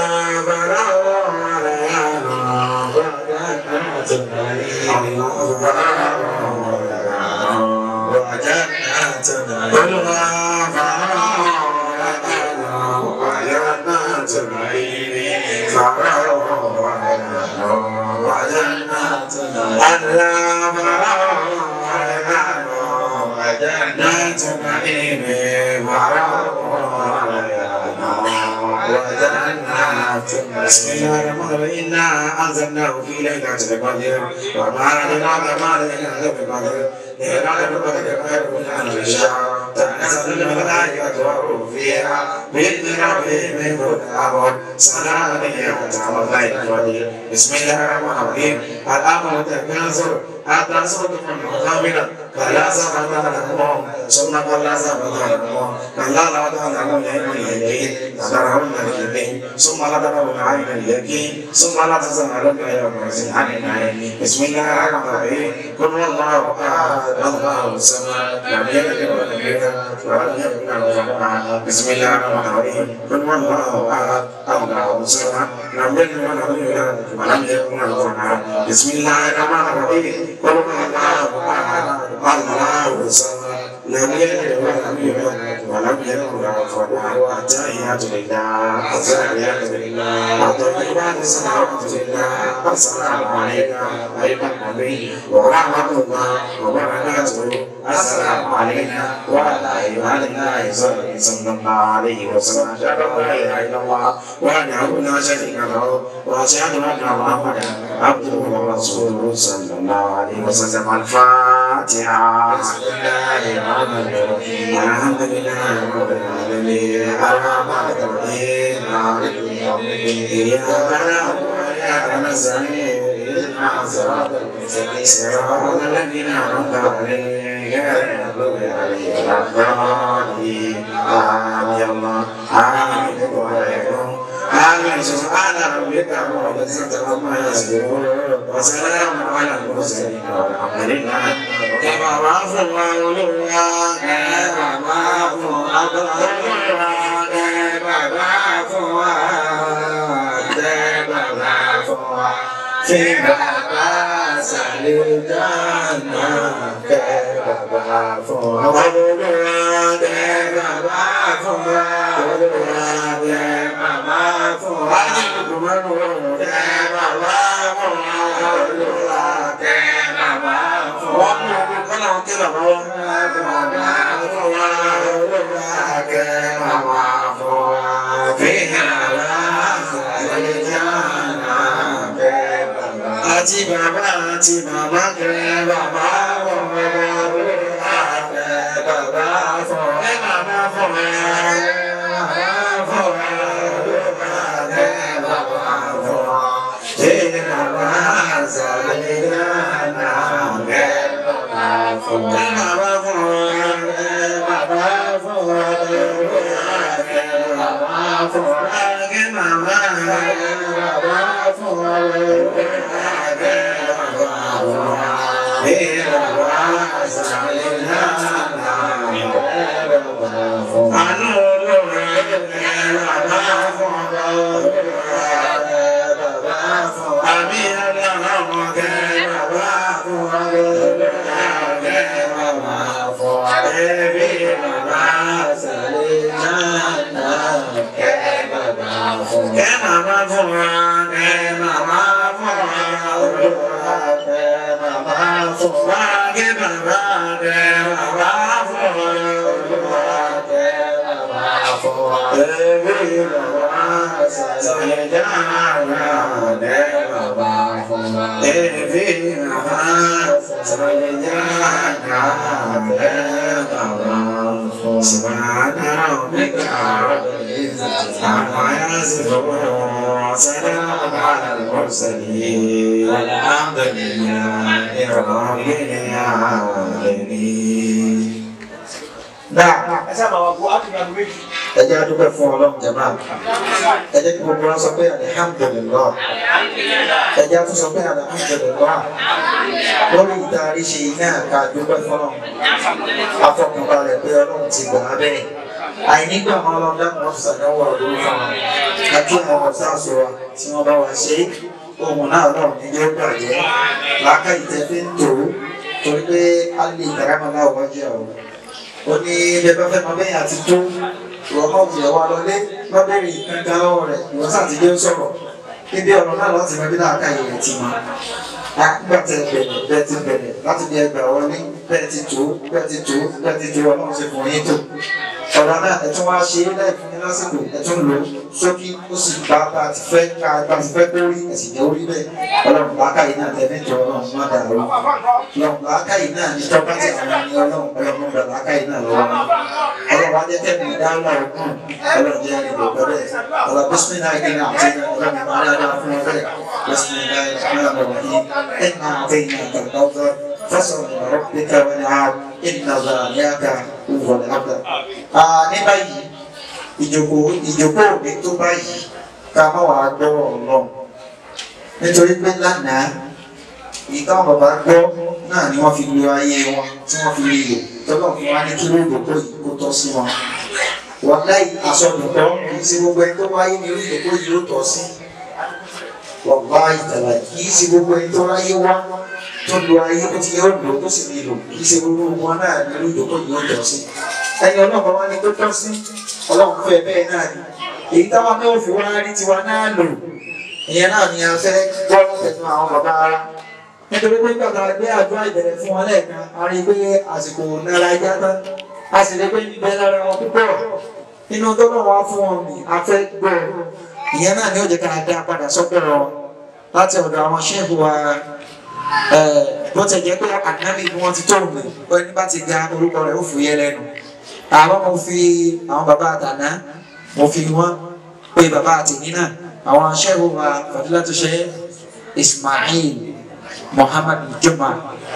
بسم الله الرحمن الرحيم إنا أنزلناه في ليلة القدر وما أدراك ما ليلة القدر ليلة القدر خير من ألف شهر تنزل الملائكة والروح فيها بإذن ربهم من كل أمر سلام هي حتى مطلع الفجر بسم الله الرحمن الرحيم الأمر تكاثر حتى صرتكم مقابلا كلا سوف تعلمون ثم كلا سوف تعلمون كلا لو تعلمون علم اليقين لترون اليقين ثم لترون عين اليقين ثم لتسألن يومئذ عن النعيم بسم الله الرحمن الرحيم قل هو الله أحد الله الصمد لم يلد ولم يولد ولم يكن له كفوا أحد بسم الله الرحمن الرحيم قل هو الله أحد الله الصمد لم يلد ولم يولد ولم يكن له كفوا أحد بسم الله الرحمن الرحيم قل هو الله أحد الله الصمد لم يلد ولم يولد ولم يكن له كفوا أحد التحيات لله الزاكيات لله الطيبات الصلوات لله السلام عليك أيها النبي ورحمة الله وبركاته السلام علينا وعلى عباد الله صلى الله عليه وسلم أشهد أن لا إله إلا الله وحده لا شريك له وأشهد أن محمدا عبده ورسوله صلى الله عليه وسلم الفاتحة بسم الله الرحمن الرحيم الحمد لله رب العالمين الرحمن الرحيم مالك يوم الدين إياك نعبد وإياك نستعين اهدنا الصراط المستقيم صراط الذين أنعمت عليهم غير المغضوب عليهم ولا الضالين آمين يا الله آمين وعليكم آمين سبحان ربك رب العزة عما يصفون وسلام على المرسلين والحمد لله كما عفوا الله كما عفوا فيما سأل الجنة كيف بعفوا في àti bàbá kẹ́ bàbá fún bàbá fún bàbá fún وسلام على المرسلين والحمد لله رب العالمين. نعم. ẹ jẹ́ a dúpẹ́ fún Ọlọ́run jàmá. ẹ jẹ́ kí gbogbo wọn sọ pé alihamdulilah. ẹ jẹ́ a tún sọ pé alihamdulilah. lórí ìtaari ṣe iná ká dúpẹ́ fún Ọlọ́run. afọkànbalẹ̀ pé Ọlọ́run ti gbà á bẹ́ẹ̀. àìnígbà máa Ọlọ́run dákun wọn fìsà náwó àdúró fún wa. àti àwọn ọ̀sáàsọ wa tí wọ́n bá wa ṣe ohun náà Ọlọ́run ní yóò bàjẹ́. làákà ìtẹ́fẹ́ ń tò torí pé a lè ìtàrámọ́lá wájú àwọn. ó ní bẹ́ẹ̀ bá fẹ́ mọ bẹ́yìn àti tó ìwọ̀n òfìyà wa lọlé lọ́bẹ̀rẹ̀ kankan lọ́wọ́ rẹ̀ ìwọ̀n sáà ti dé sọ̀rọ̀ níbi ọ̀rọ̀ náà láti mọ bí láàká ìrẹ̀ ti mọ. nígbà tẹ bẹ́ẹ̀ ti bẹ̀rẹ̀ láti bí ẹgbà wọlé bẹ́ẹ̀ ti tó Ọlọ́run ṣe fún yín tó. ọ̀rọ̀ náà ẹ̀tún wá ṣe é láì fún yín lásìkò ẹ̀tún lò sókí ó sì bá bá ti fẹ́ ká bá ti fẹ́ kó rí ẹ̀sìn jẹ́ orí bẹ́ẹ̀. Ọlọ́run làákà yìí náà tẹ̀lé ìjọ Ọlọ́run má dàrú. Ọlọ́run làákà yìí náà ní tọ́pá tí àwọn ẹni Ọlọ́run gbà làákà yìí náà lọ́wọ́. Ọlọ́run wá jẹ́ kẹ́mi ìdáhùn ọ̀gbọ́n Ọlọ́run jẹ́ ìrìnbó bẹ́ẹ̀. ọ̀rọ̀ bísímìlá ìdílé àti Ọlọ́run máa dáadáa fún ọ bẹ́ẹ̀. bísímìlá ìrìnbó إنا أعطيناك الكوثر فصل لربك وانحر إن ذلك هو الأبتر. ní báyìí ìjókòó òde tó báyìí ká má wàá gbọ́rọ̀ Ọlọ́run nítorí pé lánàá ìtàn bàbá gbọ́ náà ni wọ́n fi lo ayé wọn tí wọ́n fi lè lò tọ́lọ̀ fún wa ní kí ló dòkó yìí kó tọ́ sí wọn. wọ́n láì àsọdùnkọ́ kì í ṣe gbogbo ẹni tó wáyé ní orí ìdòkó yìí ló tọ́ sí. wọ́n ìtàlá kì í ṣe gbogbo ẹni tó ráyé wá tó lo ayé tó ti yọ lò tó sì lè lò kì í ṣe gbogbo wọn náà ní orí ìdòkó yìí ló tọ́ sí. ẹni Ọlọ́run wá ní tó tọ́ sí Ọlọ́run fẹ́ bẹ́ẹ̀ náà ni èyí táwọn náà fi wá rí tiwa náà lò ìyẹn náà ni a fẹ́ gbọ́ pẹ̀lú àwọn bàbá ara nítorí pé gbàgbà gbé àdúrà ìbẹ̀rẹ̀ fún wọn lẹ́ẹ̀kan a rí pé àsìkò náírà já tán a sì rí pé níbẹ̀ lára wọn púpọ̀ nínú tó bá wá fún wọn ni a fẹ́ gbọ́ ìyẹn náà ni ó jẹ́ ká dá padà sọ́dọ̀ wọn láti ọ̀dọ̀ àwọn ṣẹ́ẹ̀bù wa bó ti jẹ́ pé ànábì bí wọ́n ti tó òun pé ní bá ti ga orúkọ rẹ̀ ó fòye lẹ́nu àwọn mo fi àwọn bàbá àtàná mo fi wọ́n pé bàbá àtìní náà àwọn ṣẹ́ẹ̀bù wa Fadilatu Sheikh Ismail Muhammad Juma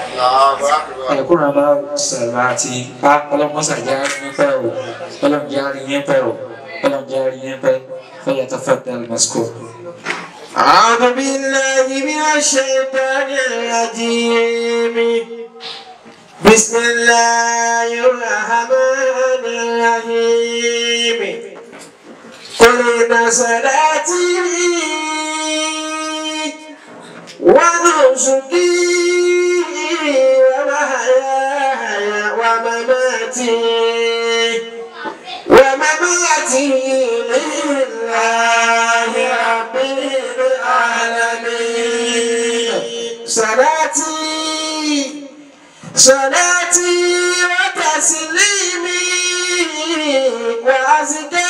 ẹ̀kúnra bá sọ̀rọ̀ àti bá ọlọ́mọ́sàjá nípẹ́ o ọlọ́mọdé yẹn pẹ́ o ọlọ́mọdé yẹn pẹ́ فليتفضل مذكور. أعوذ بالله من الشيطان الرجيم بسم الله الرحمن الرحيم قل إن صلاتي ونسكي ومحياي ومماتي لله رب العالمين. صلاتي وتسليمي وأزكى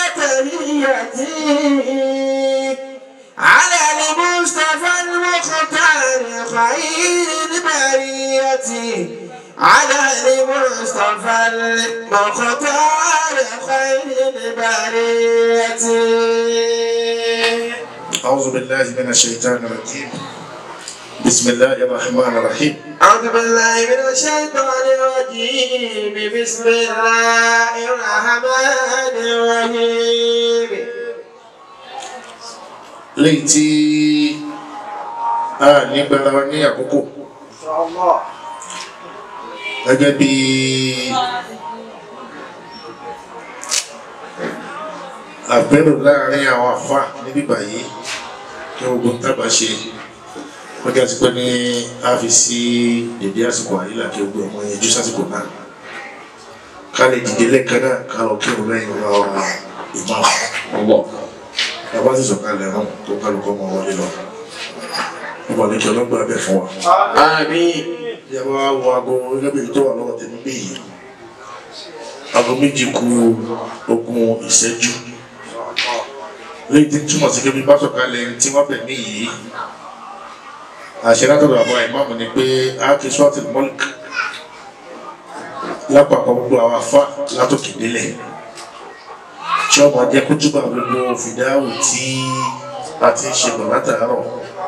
تحيتي على المصطفى المختار خير البرية على المصطفى المختار خير البرية. أعوذ بالله من الشيطان الرجيم. بسم الله الرحمن الرحيم. أعوذ بالله من الشيطان الرجيم. بسم الله الرحمن الرحيم. ليتي نبراني أبوكو gẹ́gẹ́ bí àpérò láàrin àwọn àfà níbí báyìí kí ogun tábà ṣe wọ́n jẹ́ àti pé ní a fi sí dèdé àsìkò àyílà kí ogun ọmọ yẹn jú sásìkò náà ká lè dìde lẹ́ẹ̀kan náà ká lọ kí òun lẹ́yìn ọ̀rọ̀ ìmọ̀ ọ̀wọ́ bàbá sì sọ̀kalẹ̀ rán tó kálukọ́ mọ́ wọlé lọ ọmọ lẹ́kẹ́ ọlọ́gbà bẹ̀ fún wa. Àmín. Ìyàwó àwọn aago gẹ́gẹ́ bí tó wà lọ́wọ́ tẹ̀lé bí yìí aago méjì kù ogún ìṣẹ́jú lẹ́yìn tí túmọ̀ sí kébí bá sọ̀kalẹ̀ tí wọ́n bẹ̀ mí yìí àṣẹ látọ̀dọ̀ àbọ̀ ìmáàmù ni pé ákè sọ́ọ̀tì mọ́lìkì lápapọ̀ gbogbo àwọn afá látòkè délẹ̀ tí ọmọ jẹ́ kó túbọ̀ gbogbo fìdáwù tí a ti ń ṣe bọ̀ látàárọ̀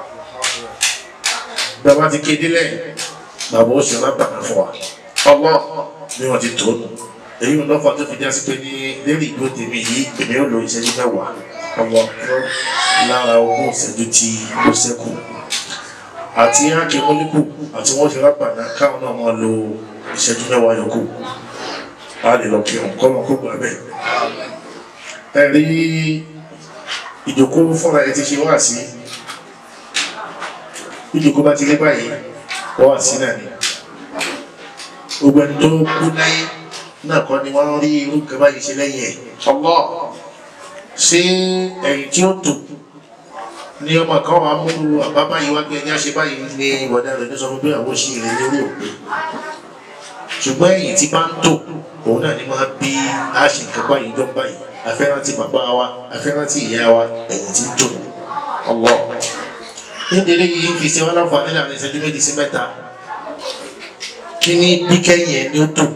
bàbá ti kéde lẹ́yìn bàbá ó ṣe lábàá fún wa ọgbọ́n bí wọ́n ti tó nù èyí ń lọ́fà tó fi dá sí pé ní lérí ìgbó tèmi yìí èmi ó lo ìṣẹ́jú mẹ́wàá ọgbọ́n lára ogún ìṣẹ́jú tí ó ṣẹ́kù àti ákè mọ́líkù àti wọ́n ṣe lábàá náà káwọn náà máa lo ìṣẹ́jú mẹ́wàá yòókù á lè lọ kí òun kọ́ wọn kó gbà bẹ́ẹ̀. ẹ rí ìjókòó fúnra ẹ ti ṣe wá sí ìjókòó bá ti lé báyìí wọ́n wà sí náà ni gbogbo ẹni tó kú láyé náà kọ́ ni wọ́n rí irú nǹkan báyìí ṣe lẹ́yìn ẹ̀ ọgbọ́ ṣé ẹ̀yìn tí ó tò ní ọmọ kan wà mú àbábá yìí wá gbé ẹni àṣẹ báyìí ní ìwọ̀dà rẹ̀ ní sọ fún pé àwọn òṣì rẹ̀ lórí òpin ṣùgbọ́n ẹ̀yìn tí bá ń tò òun náà ni máa bí àṣẹ nǹkan báyìí jọ báyìí afẹ́rántí bàbá wa afẹ́rántí ìyá wa ẹ̀yìn tí ń tò ọgbọ́ nídìrí yìí fi ṣe wọn láǹfààní láàrin ìṣẹ́jú méjì sí mẹ́ta kí ni bí kẹ́yìn ẹni ó tò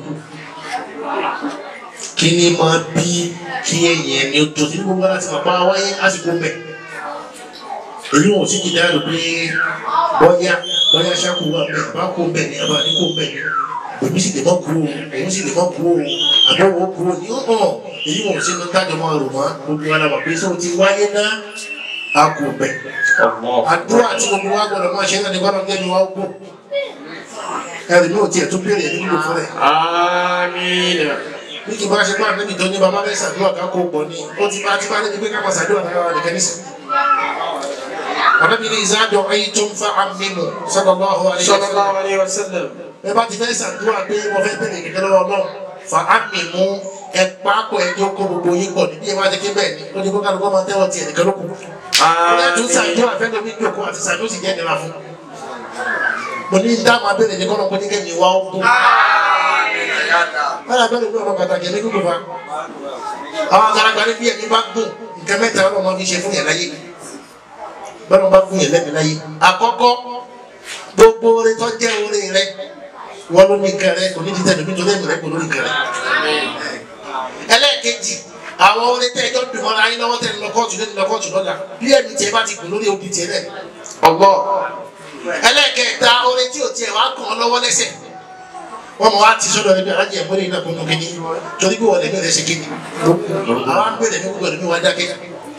kí ni máa bí kí ẹ̀yìn ẹni ó tò sí gbogbo láti bàbá wáyé àsìkò mẹ́ èyí wọn ò sí jìdá rò pé bọ́yá ṣáàkù wà bẹ́ẹ̀ bá kó bẹ́ẹ̀ ni àbá ní kó bẹ́ẹ̀ ni òbí sì lè mọ́ kú o òun sì lè mọ́ kú o àbọ̀wọ̀ kú o ní ọ̀hún èyí wọn ò sí ní tájọ máa rò mọ́ gbogbo alábà pé sóò ti wáyé náà a kò bẹ̀ àdúrà tí gbogbo wa gbọdọ̀ máa ṣe náà ní gbọdọ̀ gẹ́mi wa gbó ẹ̀rì ní òtí ẹ̀ tó bèèrè ẹ̀mí nílò fún rẹ̀. Àmín. Bí kì bá ṣe máa níbi tó ní bàbá mẹ́sàn àdúrà ká kó pọ̀ ní ó ti bá níbi pé ká máa ṣàdúrà náà nìkan nísìn. Àbẹ́bí ní ìzájọ ẹyin tó ń fa àmìmù sallallahu alaihi wasallam. Ẹ bá ti fẹ́ ṣàdúrà pé wọ́n fẹ́ bẹ̀rẹ̀ kẹ̀kẹ́ lọ́wọ́ náà fa àmìmù ẹ pàápọ̀ ẹjọ́ kó gbogbo yín pọ̀ níbi ẹ bá ti ké bẹ́ẹ̀ ni ó ní kó kálukọ́ máa tẹ́wọ́ tiẹ̀ nìkan ló kù. Ọ̀rẹ́ tó ṣàdúrà fẹ́ lómi ìjòkó àti ṣàdúrà sì jẹ́ nira fún. Mo ní dáàmú abẹ́rẹ́ ní kọ́nà kó ní kẹ́mi wá ó kú. Báyọ̀ abẹ́rẹ́ ní ọ̀rọ̀ pàtàkì ẹ̀mí gbogbo wa. Àwọn àgbàlagbà ní bí ẹ̀mí bá gùn nǹkan mẹ́ta ọ̀rọ̀ ọmọ fi ṣe fún yẹn láyé. Bẹ́ẹ̀ bá gùn yẹn lẹ́mi láyé. Àkọ́kọ́ gbogbo oore tó jẹ́ oore rẹ wọ́n ló ní kẹrẹ kò ní dídẹ́ lómi tó lẹ́mi rẹ kò lórí kẹrẹ. Ẹlẹ́ẹ̀kejì àwọn oore tẹ́ ẹjọ́ dùn mọ́ra yín lọ́wọ́ tẹ́ lọ kóòtù lọ́la bí ẹ̀mí tiẹ̀ bá ti gùn lórí obì tiẹ̀ rẹ̀ ọgbọ́. Ẹlẹ́ẹ̀kẹta oore tí ò tiẹ̀ wá kàn án lọ́wọ́ lẹ́sẹ̀ wọ́n mọ̀ wá ti sọ́dọ̀ ẹgbẹ́ alájẹ ìmọ̀lẹ́ iná kún un kíní torí pé wọ́n lè bẹ̀rẹ̀ ṣe kíní àwọn agbẹ̀rẹ̀ ní gbogbo ẹ̀mí wá dákẹ́.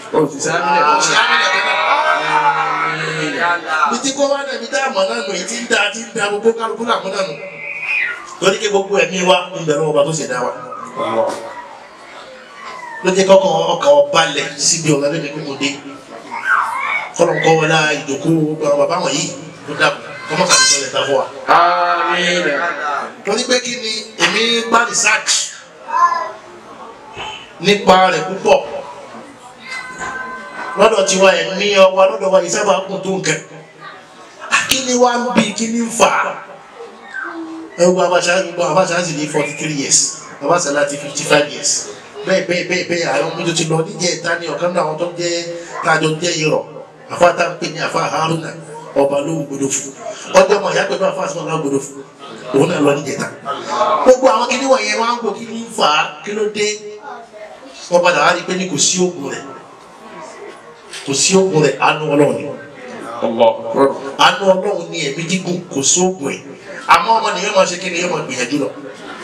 Bí tí kò wá náà bí tá àmọ́ náà nù èyí tí ń da gbogbo kálukú làmú náà nù torí pé gbogbo ẹ̀mí wa ń bẹ̀rù ọba tó ṣe dá wa. Ló jẹ́ kọ́kọ́ ọkàn ọbalẹ̀ síbi ọ̀gá lóde kókó dé kọ́lọ́nkọ́ wọlé ìdòkó gbogbo àwọn bàbá wọ̀nyí ló dàbò kọ́mọ́ kàdé sọ̀rọ̀ ẹ̀ta fún wa. Àmín. Torí pé kí ni èmi bá research nípa rẹ̀ púpọ̀ lọ́dọ̀ tiwa ẹ̀mí ọwọ́ lọ́dọ̀ wa ìsábà kún tó nǹkan. Kí ni wá ń bí kí ni ń fà á? Gbogbo Abacha sì ní 43 years Abacha láti 55 years bẹ́ẹ̀ àwọn ọmọdé ti lọ níjẹ́ ìta ní ọ̀kan náà àwọn tó jẹ́ tájọ jẹ́ irọ́ àfáàtà ń pè ní àfáà Haruna ọba ló gbọ́dọ̀ fún ọjọ́ ọmọ ìyá pẹ̀lú àfáàsì náà gbọ́dọ̀ fún òun náà lọ ní jẹta gbogbo àwọn kìíní wọ̀nyẹn wọn á gbọ́ kí ní fà á kí ló dé wọn padà wá rí pé ní kò sí oògùn rẹ̀ àánú Ọlọ́run ni àánú Ọlọ́run ni ẹ̀mí gígùn kò sí oògùn ẹ̀ àmọ́ ọmọ nìyẹn máa ṣe kí ni yẹn máa gbìyànjú lọ.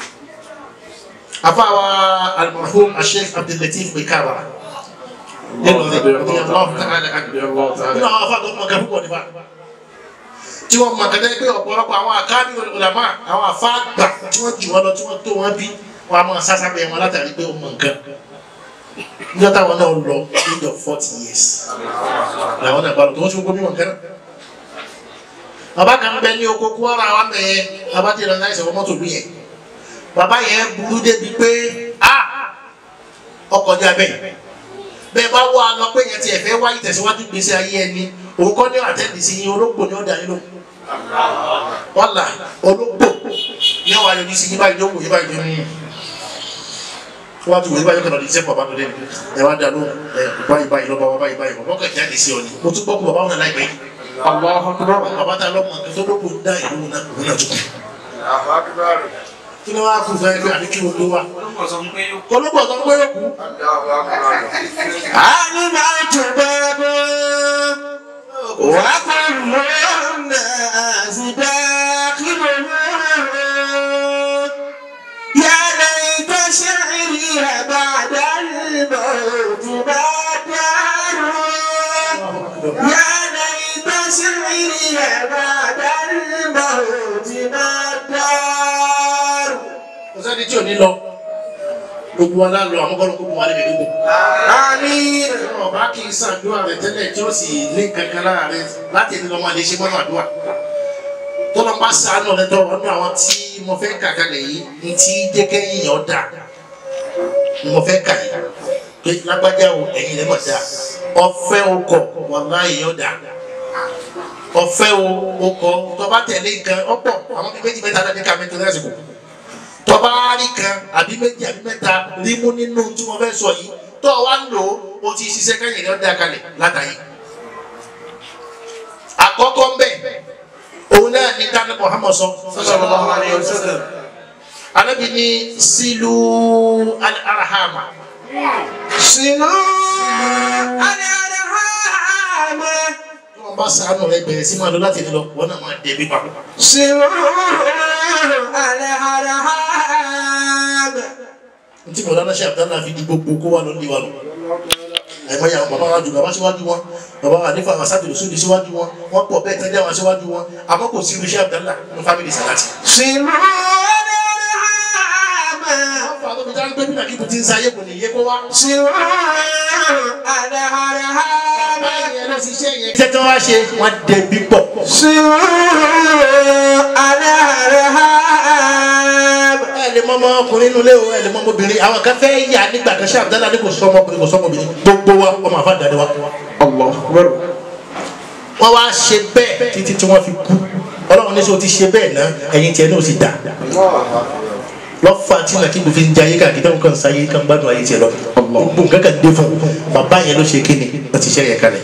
afáwa al-marhum Sheikh Abdul Latif Bikara nínú àwọn afáàgbọ́ ọmọ kan púpọ̀ nípa tí wọ́n mọ̀ kẹ́tẹ́ pé ọ̀pọ̀lọpọ̀ àwọn àkáàbí ulama àwọn afáàgbà tí wọ́n jù wọ́n lọ tí wọ́n tó wọ́n bí wọ́n á máa sásábẹ́ wọn látàrí pé ó mọ̀ nǹkan níjọ́ táwọn náà lọ age of 40 years làwọn náà bá lọ tó wọ́n ṣe gbogbo mímọ̀ nǹkan náà. bàbá kan bẹ ní oko Kwara wa mẹ́yẹ bàbá tí ìlànà ìṣẹ̀wọ̀ mọ́tò lù yẹn bàbá yẹn burú débi pé ọkọ̀ jẹ́ abẹ́ bẹ́ẹ̀ bá wà lọ pé yẹn ti ẹ̀fẹ́ wáyé tẹ̀síwájú gbèsè ayé ẹni òun kọ́ ní àtẹ́ǹdì sí yín ológbò ní ọ̀dà nínú wàlà ológbò ní ọ̀wà yọjú sí yín báyìí ló wù yín báyìí nínú wọ́n ti wù yín báyìí kọ́nà ní sẹ́pọ̀ bá lóde ẹ̀ wá dànù báyìí lọ́ba wa báyìí wọ́n kàn jáde sí ọ ni mo tún gbọ́ kó bàbá wọn náà láìpẹ́ bàbá tá a lọ́mọ tó lóko dá ìlú náà òun náà tó kí ni wàá fún fún ẹgbẹ́ àbí kí wọ́n ló wà. olùkọ́ sọ pé yóò kú. àmì máa ń tún bẹ́ẹ̀ bọ́ wà á kọ́ lọ́nà àzìdá kí ló ń rẹ̀. yàrá ìtọ́sẹ̀ rí àbàdà ìbọn òtún bá dárò. yàrá ìtọ́sẹ̀ rí àbàdà ìbọn òtún bá dárò. Sẹ́ni tí ò ní lọ gbogbo wa lálọ àmọ́kọ́lọ́ gbogbo wa lè dúgbò. Àmín. Ọba kì í ṣàdúrà rẹ̀ tẹ́lẹ̀ tí ó sì lé kankan lára rẹ̀ láti ẹni lọ́mọ lè ṣe mọ́nà àdúrà. Tọ́lọ́ bá sàánù lẹ́tọ̀ ọdún àwọn tí mo fẹ́ kà kalẹ̀ yìí ní tí jẹ́kẹ́ yìnyín ọ̀dà ni mo fẹ́ kà yìí. Pé lágbájá o ẹ̀yin lẹ́mọ̀ dá. Ọ̀fẹ́ okọ̀ wàlá yìí ọ̀dà. Ọ̀fẹ́ okọ̀ tọ́ba tẹ̀lé nǹkan ọ̀pọ̀ àwọn méjì mẹ́ta lọ́dún ká mẹ́tọ́ lásìkò. Tọ́ba rí kan àbí méjì àbí mẹ́ta rí mú nínú tí wọ́n fẹ́ sọ yìí tó wá ń lò ó ti ṣiṣẹ́ kẹ́yìn rẹ̀ dá kalẹ̀ látàyè. Àkọ́kọ́ ń bẹ̀ òun náà ní dáná Muhammad sallallahu alaihi wasallam. Ànábì ní sílù al-arhama. Sílù al-arhama. Tí wọ́n bá ṣàánú rẹ̀ bẹ̀rẹ̀ sí máa lọ láti lọ wọ́n náà máa dẹ̀bi papọ̀. Sílù al-arhama. Ntí mo dáná ṣe àbúdá náà fi di gbogbo kó wà lónìí wa lọ. Àìmọ́ yà bàbá wa jù bàbá síwájú wọn, bàbá wa nífa àwọn sábìlì sódì síwájú wọn, wọ́n pọ̀ bẹ́ẹ̀ tẹ́lẹ̀ àwọn síwájú wọn, àmọ́ kò sí irúṣẹ́ àbúdá ní fámìlì Sàláàtì. Sílù al-arhama. Wọ́n fà á tó fi dáná pé bí nàkíkù ti ń sáyé kò ní yé kó wá. Sílù al-arhama. Iṣẹ́ tí wọ́n wá ṣe wọ́n dẹ̀bi pọ̀. Sílù al-arhama. Ẹ lè mọ ọmọkùnrin nínú ilé o, ẹ lè mọ ọmọbìnrin. Àwọn kan fẹ́ yà nígbà kan ṣé Abdallah ní kò sọ ọmọkùnrin kò sọ ọmọbìnrin. Gbogbo wa ọmọ àfa dàdé wa. Wọ́n wá ṣe bẹ́ẹ̀ títí tí wọ́n fi kú. Ọlọ́run ní sọ ti ṣe bẹ́ẹ̀ náà ẹ̀yin tiẹ̀ náà sì dà. Lọ́fà tí nàkí gbòfin ń jẹ ayé káàkiri táwọn kan sáyé kan gbádùn ayé tiẹ̀ lọ. Gbogbo nǹkan kan dé fún bàbá yẹn ló ṣe kíni wọ́n ti ṣe yẹn kalẹ̀.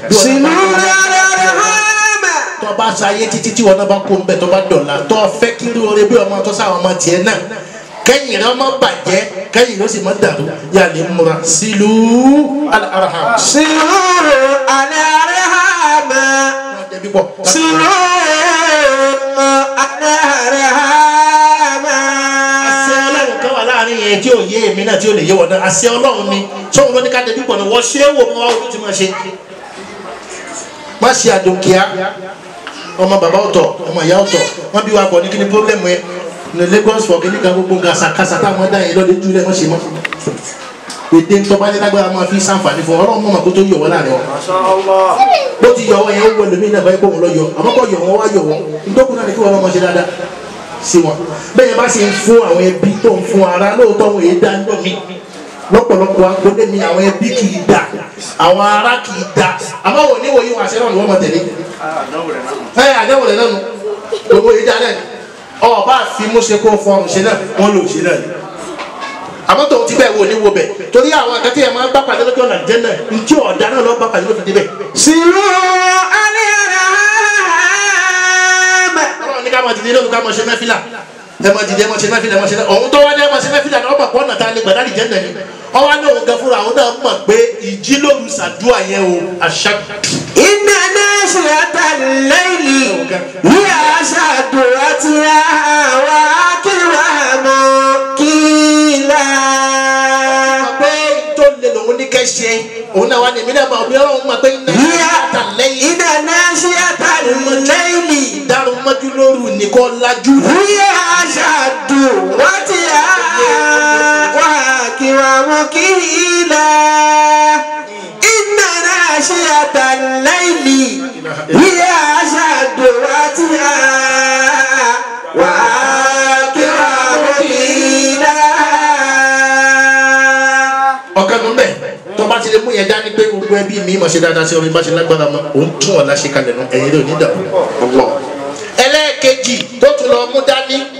Tó bá sáyé títí tí wọn náà bá kó ń bẹ̀ tó bá dọ̀la tó fẹ́ kí lóore bí ọmọ tó sáwọn ọmọ tiẹ̀ náà kẹ́yìn rẹ̀ ọmọ bàjẹ́ kẹ́yìn rẹ̀ ó sì mọ́ dàrú yà lè múra sílù al-arhama. Sílù al-arhama. Sílù al-arhama. Àṣẹ Ọlọ́run kan wà láàrin yẹn tí ò yé èmi náà tí ò lè yé wọn náà àṣẹ Ọlọ́run ni sóhun ló ní ká débi pọ̀ ní wọ́n ṣé wò mọ́ wá ojú tí wọ́n ṣe. Má ṣe àdùnkìá ọmọ bàbá ọ̀tọ̀ ọmọ ìyá ọ̀tọ̀ wọ́n bí wa pọ̀ ní kí ni pọ́blẹ́mù yẹn ní Lagos for kìíní kan gbogbo gàṣàkàṣà táwọn dá yẹn lọ́dẹ júlẹ̀ wọ́n ṣe mọ́ èdè tọ́ba ní lágbára máa fi sàǹfààní fún ọlọ́run mọ̀mọ́ kó tó yọ̀ wọ́n láàrin wọn. bó ti yọ wọ́n yẹn ó wọ lómi náà báyìí kó wọn lọ yọ àmọ́ kó yọ wọ́n wá yọ wọ́n nítorí náà ni kí wọ́n lọ́mọ ṣe dáadáa sí wọn. bẹ́ẹ̀ bá ṣe ń fún àwọn ẹbí tó ń fún ara lóòótọ́ wọn èé dá nígbà mí lọ́pọ̀lọpọ̀ agbóde mi àwọn ẹbí kì í dá àwọn ará kì í dá àmọ́ wò níwò yìí wọn àṣẹ náà ni wọ́n mọ̀ tẹ̀lé. àdéhùn rẹ̀ náà nù gbogbo yìí dá náà ọba àfimúṣe kó fọrùn ṣe náà wọ́n lò ṣe náà ni àmọ́ tó ti bẹ́ẹ̀ wò ní wo bẹ̀ torí àwọn akẹ́kẹ́ yẹn máa ń bá pàdé lókè ọ̀nà jẹ́ náà ntí ọ̀dà náà lọ́ọ́ bá pàdé lókè débẹ̀. Sílù al-arhama. ká máa dìde lóru ká máa ṣe náfìlà ẹ máa dìde ẹ máa ṣe náfìlà ẹ máa ṣe náfìlà òun tó wá ní ẹ máa ṣe náfìlà náà ọmọ àpọ̀ ọ̀nà tá a lè gbàdá ìjẹ́ nàní ọwọ́ ní òun gan fúnra àwọn náà mọ̀ pé ìjí lóru ṣàdúrà yẹn o àṣà. Inna nashi'atal layli hiya ashaddu wat'iya wa aqwamu qila. pé tó lè lòun ní kẹ́ ṣe òun náà wà ní ìmílẹ̀ máa bí ọlọ́run máa pé Inna nashi'atal layli ìdárun mọ́jú lóru nìkan lajú. hiya ashaddu wat'iya wa aqwamu qila. Inna nashi'atal layli hiya ashaddu wat'iya wa aqwamu qila. ọ̀kan nù bẹ́ẹ̀ tó bá ti lè mú yẹn dání pé gbogbo ẹbí mi máa ṣe dáadáa sí ọmọ ìbá ṣe lágbára mọ́ òun tún ọ̀la ṣe kalẹ̀ nù ẹ̀yìn ló ní ìdààmú. ẹlẹ́ẹ̀kejì tó tún lọ mú dání